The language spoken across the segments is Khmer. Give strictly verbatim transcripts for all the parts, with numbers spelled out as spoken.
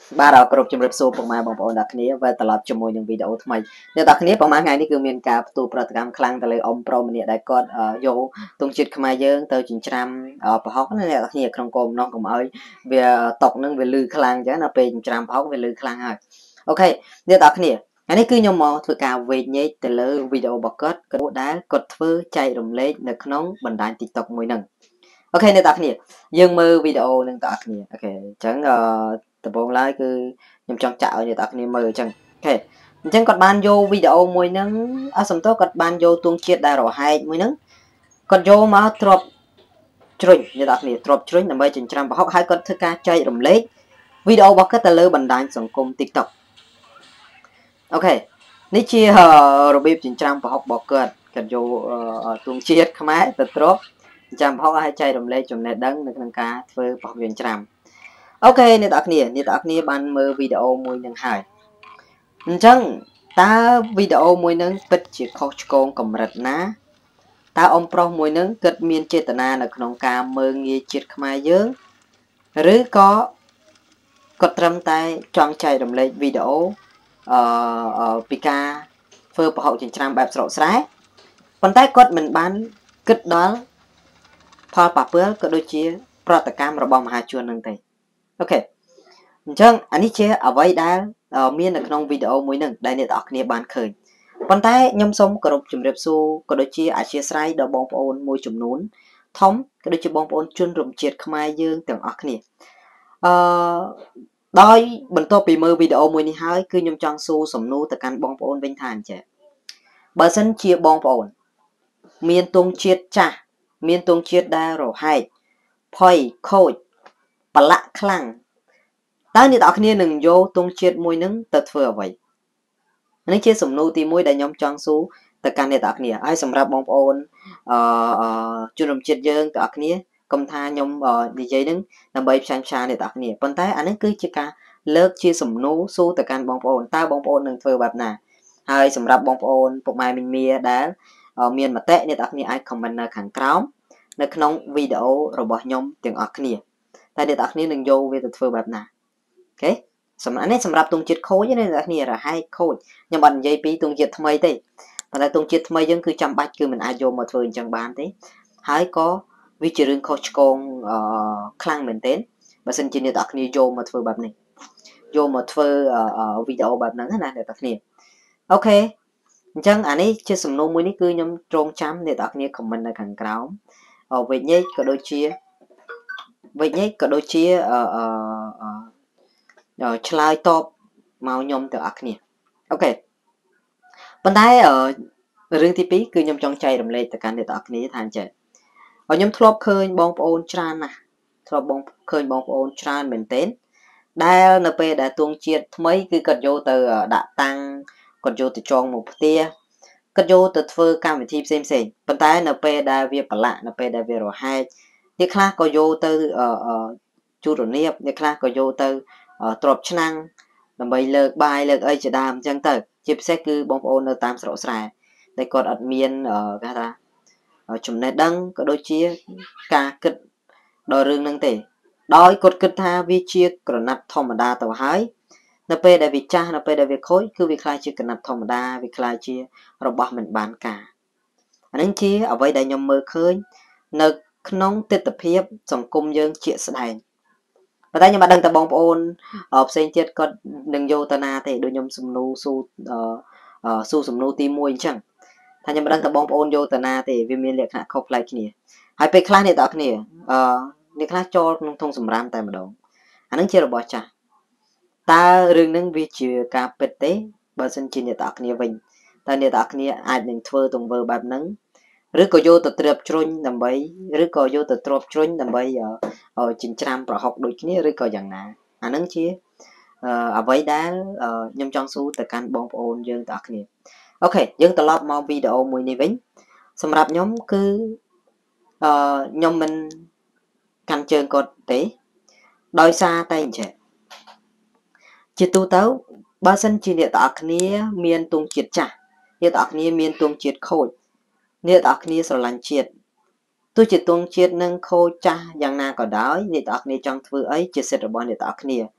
baเรากรบจำเริบสูประมาณบางปอนดักนี้ไว้ตลอดจมูกยังวิดีโอทำไมเนี่ยดักนี้ประมาณไงนี่คือมีการตัวประกรรมคลังแต่เลยอมโปรมันเนี่ยได้ก็เอ่อโยตรงจุดขมายเยอะเตอจินจำเอ่อพอเขาเนี่ยดักนี้ครองกลมน้องกับเอ้ยเบียตกนึงเบียลือคลังจ้ะน่ะเป็นจำพอกเบียลือคลังให้โอเคเนี่ยดักนี้อันนี้คือยมมองถือการเวทเนี่ยแต่เลยวิดีโอบอกก็กดได้กดเพื่อใจรมเล็กในขนมบันไดติ๊กต็อกมวยหนึ่งโอเคในดักนี้ยังมือวิดีโอหนึ่งดักนี้โอเคจังเอ่อแต่ผมไลฟ์คือខ្ញុំចង់ចាក់ឲ្យអ្នកទាំងគ្នាមើលអញ្ចឹងអូខេអញ្ចឹងគាត់បានយកវីដេអូមួយហ្នឹងអសំទោគាត់បានយកទួងជាតិដែលរហែកមួយហ្នឹងគាត់យកមកទ្របជ្រុញអ្នកទាំងគ្នាទ្របជ្រុញដើម្បីចិញ្ច្រាំប្រហុកហើយគាត់ធ្វើការចែករំលែកវីដេអូរបស់គាត់ទៅលើបណ្ដាញសង្គម TikTok អូខេនេះជារបៀបចិញ្ច្រាំប្រហុករបស់គាត់គាត់យកទួងជាតិខ្មែរទៅទ្របចិញ្ច្រាំប្រហុកហើយចែករំលែកចំណេះដឹងនៅក្នុងការធ្វើប្រហុកចិញ្ច្រាំអូខេអ្នកទាំងគ្នាអ្នកទាំងគ្នាបានមើលវីដេអូមួយនឹងហើយអញ្ចឹងតើវីដេអូមួយនឹងពិតជាខុសឆ្គងកម្រិតណាតើអ៊ំប្រុសមួយនឹងគិតមានចេតនានៅក្នុងការមើលងាយជាតិខ្មែរយើងឬក៏គាត់ត្រឹមតែចង់ចែករំលែកវីដេអូអឺពីការធ្វើប្រហុកចិញ្ច្រាំបែបស្រកស្រែប៉ុន្តែគាត់មិនបានគិតដល់ផលប៉ះពាល់ក៏ដូចជាប្រតិកម្មរបស់មហាជននឹងទេអូខេអញ្ចឹងអានេះជាអ្វីដែលមាននៅក្នុងវីដេអូមួយហ្នឹងដែលអ្នកទាំងអស់គ្នាបានឃើញប៉ុន្តែខ្ញុំសូមគោរពជម្រាបសួរក៏ដូចជាអធិស្ឋានដល់បងប្អូនមួយចំនួនធំក៏ដូចជាបងប្អូនជនរួមជាតិខ្មែរយើងទាំងអស់គ្នាអឺដោយបន្ទាប់ពីមើលវីដេអូមួយនេះហើយគឺខ្ញុំចង់សួរសំណួរទៅកាន់បងប្អូនវិញថាអញ្ចឹងបើសិនជាបងប្អូនមានទង់ជាតិចាស់មានទង់ជាតិដែលរហែកផុយខូចប្រឡាក់ខ្លាំងតើអ្នកទាំងអស់គ្នានឹងយកទង់ជាតិមួយនឹងទៅធ្វើអ្វីនេះជាសំណួរទីមួយដែលខ្ញុំចង់សួរទៅកាន់អ្នកទាំងអស់គ្នាហើយសម្រាប់បងប្អូនអឺជនរួមជាតិយើងទាំងអស់គ្នាកុំថាខ្ញុំនិយាយនឹងដើម្បីផ្សាយផ្សាយអ្នកទាំងអស់គ្នាប៉ុន្តែអានេះគឺជាការលើកជាសំណួរសួរទៅកាន់បងប្អូនតើបងប្អូននឹងធ្វើបែបណាហើយសម្រាប់បងប្អូនពុកម៉ែមីមីដែលមានមតិអ្នកទាំងអស់គ្នាអាច comment នៅខាងក្រោមនៅក្នុងវីដេអូរបស់ខ្ញុំទាំងអស់គ្នាតែអ្នកទាំងអស់គ្នានឹងយកវាទៅធ្វើបែបណាអូខេសម្រាប់នេះសម្រាប់ទង់ជាតិខូចទេអ្នកគ្នារហែកខូចខ្ញុំអត់និយាយពីទង់ជាតិថ្មីទេប៉ុន្តែទង់ជាតិថ្មីយើងគឺចាំបាច់គឺមិនអាចយកមកធ្វើអញ្ចឹងបានទេហើយក៏វាជារឿងខុសឆ្គងអឺខ្លាំងមែនទែនបើសិនជាអ្នកទាំងគ្នាយកមកធ្វើបែបនេះយកមកធ្វើវីដេអូបែបហ្នឹងណាអ្នកទាំងគ្នាអូខេអញ្ចឹងអានេះជាសំណួរមួយនេះគឺខ្ញុំទ្រង់ចាំអ្នកទាំងគ្នា comment នៅខាងក្រោមវិញនេះក៏ដូចជាវិញនេះក៏ដូចជាអឺអឺឆ្លើយតបមកខ្ញុំទាំងអស់គ្នាអូខេប៉ុន្តែរឿងទីពីរគឺខ្ញុំចង់ចែករំលែកទៅកាន់អ្នកទាំងអស់គ្នាថាអញ្ចឹងខ្ញុំធ្លាប់ឃើញបងប្អូនច្រើនណាស់ធ្លាប់បងឃើញបងប្អូនច្រើនមែនទែនដែលនៅពេលដែលទង់ជាតិថ្មីគឺគាត់យកទៅដាក់តាំងគាត់យកទៅចងមកផ្ទះគាត់យកទៅធ្វើកម្មវិធីផ្សេងផ្សេងប៉ុន្តែនៅពេលដែលវាប្រឡាក់នៅពេលដែលវារហែកអ្នកខ្លះក៏យកទៅជូតរនៀបអ្នកខ្លះក៏យកទៅទ្របឆ្នាំងដើម្បីលើកបាយលើកអីជាដើមអញ្ចឹងទៅជាពិសេសគឺបងប្អូននៅតាមស្រុកស្រែតែគាត់អត់មានគេថាចំណេះដឹងក៏ដូចជាការគិតដល់រឿងហ្នឹងទេដោយគាត់គិតថាវាជាក្រណាត់ធម្មតាទៅហើយនៅពេលដែលវាចាស់នៅពេលដែលវាខូចគឺវាคล้ายជាក្រណាត់ធម្មតាវាคล้ายជារបស់មិនបានការអានឹងជាអ្វីដែលខ្ញុំមើលឃើញនៅក្នុងទស្សនវិជ្ជាសង្គមយើងជាក់ស្ដែងប៉ុន្តែខ្ញុំមិនដឹងតែបងប្អូនផ្សេងទៀតគាត់នឹងយកទៅណាទេដូចខ្ញុំសំណួរស៊ូស៊ូសំណួរទីមួយអញ្ចឹងថាខ្ញុំមិនដឹងតែបងប្អូនយកទៅណាទេវាមានលក្ខណៈខុសប្លែកគ្នាហើយពេលខ្លះអ្នកទាំងគ្នាអឺអ្នកខ្លះចូលក្នុងធុងសម្រាមតែម្ដងអានឹងជារបស់ចាស់តើរឿងហ្នឹងវាជាការពិតទេបើសិនជាអ្នកទាំងគ្នាវិញតើអ្នកទាំងគ្នាអាចនឹងធ្វើទង្វើបែបហ្នឹងឬក៏យកទៅត្រៀបជ្រុញដើម្បីឬក៏យកទៅទ្របជ្រុញដើម្បីចិញ្ច្រាំប្រហុកដូចគ្នាឬក៏យ៉ាងណាអានឹងជាអ្វីដែលខ្ញុំចង់សួរទៅកាន់បងប្អូនយើងទាំងអស់គ្នាអូខេយើងត្រឡប់មកវីដេអូមួយនេះវិញសម្រាប់ខ្ញុំគឺអឺខ្ញុំមិនកាន់ជើងគាត់ទេដោយសារតែអញ្ចឹងជាទូទៅបើសិនជាអ្នកទាំងអស់គ្នាមានទង់ជាតិចាស់អ្នកទាំងអស់គ្នាមានទង់ជាតិខូចអ្នកទាំងអស់គ្នាស្រឡាញ់ជាតិទោះជាទង់ជាតិនឹងខូចចាស់យ៉ាងណាក៏ដោយអ្នកទាំងអស់គ្នាចង់ធ្វើអីជាសិទ្ធិរបស់អ្នកទាំងអស់គ្នា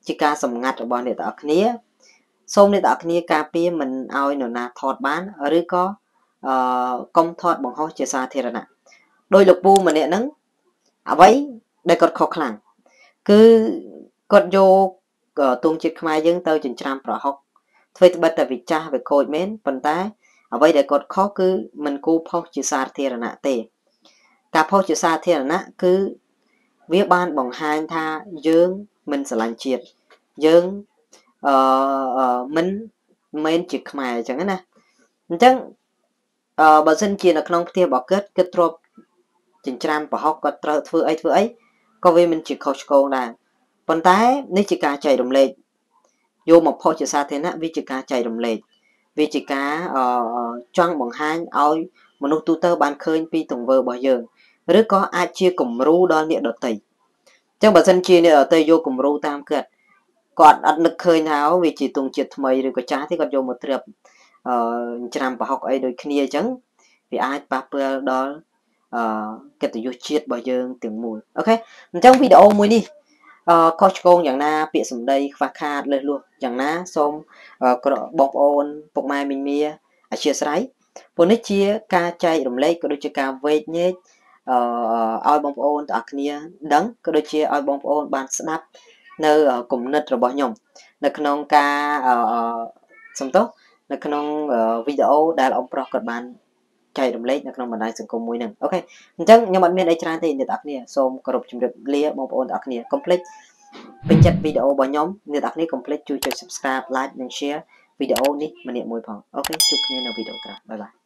ជាការសម្ងាត់របស់អ្នកទាំងអស់គ្នាសូមអ្នកទាំងអស់គ្នាការពារមិនឲ្យនរណាថតបានឬក៏អឺកុំថតបង្ហោះជាសាធារណៈដោយលោកពូម្នាក់ហ្នឹងអ្វីដែលគាត់ខុសខ្លាំងគឺគាត់យកទង់ជាតិខ្មែរយើងទៅចិញ្ច្រាំប្រហុកធ្វើត្បិតតែវាចាស់វាខូចមែនប៉ុន្តែអ្វីដែលគាត់ខុសគឺមិនគូផុសជាសាធារណៈទេការផុសជាសាធារណៈគឺវាបានបង្ហាញថាយើងមិនស្រឡាញ់ជាតិយើងអឺមិនមែនជាខ្មែរអញ្ចឹងណាអញ្ចឹងអឺបើសិនជានៅក្នុងផ្ទះរបស់គាត់គិតទ្របចិញ្ច្រាំប្រហុកគាត់ត្រូវធ្វើអីធ្វើអីក៏វាមិនជាខុសឆ្គងដែរប៉ុន្តែនេះជាការចែករំលែកយកមកផុសជាសាធារណៈវាជាការចែករំលែកវាជាការអឺចង់បង្ហាញឲ្យមនុស្សទូទៅបានឃើញពីទង្វើរបស់យើងឬក៏អាចជាគំរូដល់អ្នកដទៃអញ្ចឹងបើសិនជាអ្នកដទៃយកគំរូតាមគាត់គាត់អត់នឹកឃើញថាវាជាទង់ជាតិថ្មីឬក៏ចាស់ទេគាត់យកមកត្រៀបអឺច្រាំប្រហុកអីដូចគ្នាអញ្ចឹងវាអាចប៉ះពាល់ដល់អឺកិត្តិយសជាតិរបស់យើងទាំងមូលអូខេអញ្ចឹងវីដេអូមួយនេះអឺខុសឆ្គងយ៉ាងណាពាក្យសម្ដីខ្វះខាតលើសលួសយ៉ាងណាសូមបងប្អូនពុកម៉ែមីងមាអធិស្ឋានព្រោះនេះជាការចែករំលែកក៏ដូចជាការវែកញែកអឺឲ្យបងប្អូនទាំងអស់គ្នាដឹងក៏ដូចជាឲ្យបងប្អូនបានស្ដាប់នៅគំនិតរបស់ខ្ញុំនៅក្នុងការអឺសំទោសនៅក្នុងវីដេអូដែលអ៊ំប្រុសគាត់បានចែករំលែកនៅក្នុងបណ្ដាញសង្គមមួយហ្នឹងអូខេអញ្ចឹងខ្ញុំអត់មានអីច្រើនទេអ្នកទាំងអស់គ្នាសូមគោរពជម្រាបលាបងប្អូនទាំងអស់គ្នាកុំភ្លេចពេញចិត្តវីដេអូរបស់ខ្ញុំអ្នកទាំងអស់គ្នាកុំភ្លេចជួយចុច Subscribe Like និង Share វីដេអូនេះម្នាក់មួយផងអូខេជួបគ្នានៅវីដេអូក្រោយបាយបាយ